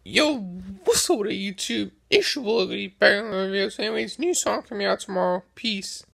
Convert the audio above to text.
Yo, what's up with YouTube? It's your boy, back on the videos. Anyways, new song coming out tomorrow. Peace.